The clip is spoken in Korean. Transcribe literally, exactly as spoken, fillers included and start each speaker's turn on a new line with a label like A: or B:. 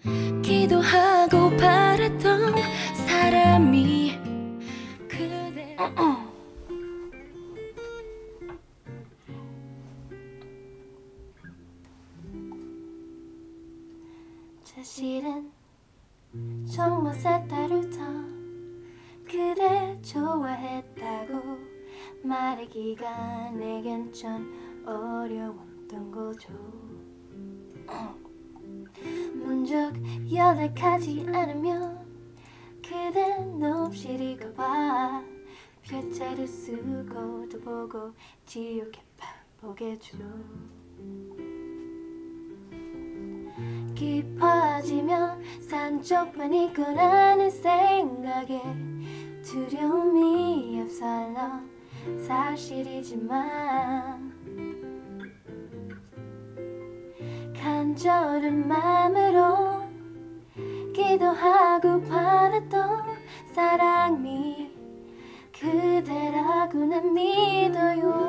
A: 기도하고 바랬던 사람이 그대.
B: 사실은 정말 색다르다. 그대 좋아했다고 말하기가 내겐 좀 어려웠던 거죠. 먼저 연락하지 않으면 그댄 눈빛 읽어봐. 표체를 쓰고 또 보고 지옥에 바보겠죠. 깊어지면 산쪽만이 거라는 생각에 두려움이 앞설러 사실이지만 간절한 마음으로 기도하고 바랬던 사랑이 그대라고 난 믿어요.